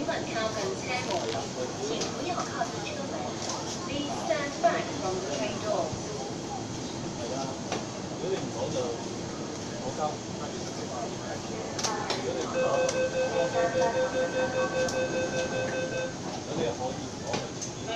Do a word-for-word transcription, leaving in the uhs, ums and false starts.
尽管靠近车門，請不要靠近車門。Please stand back from the train doors. 有點唔好就好交，有點好，有啲可以。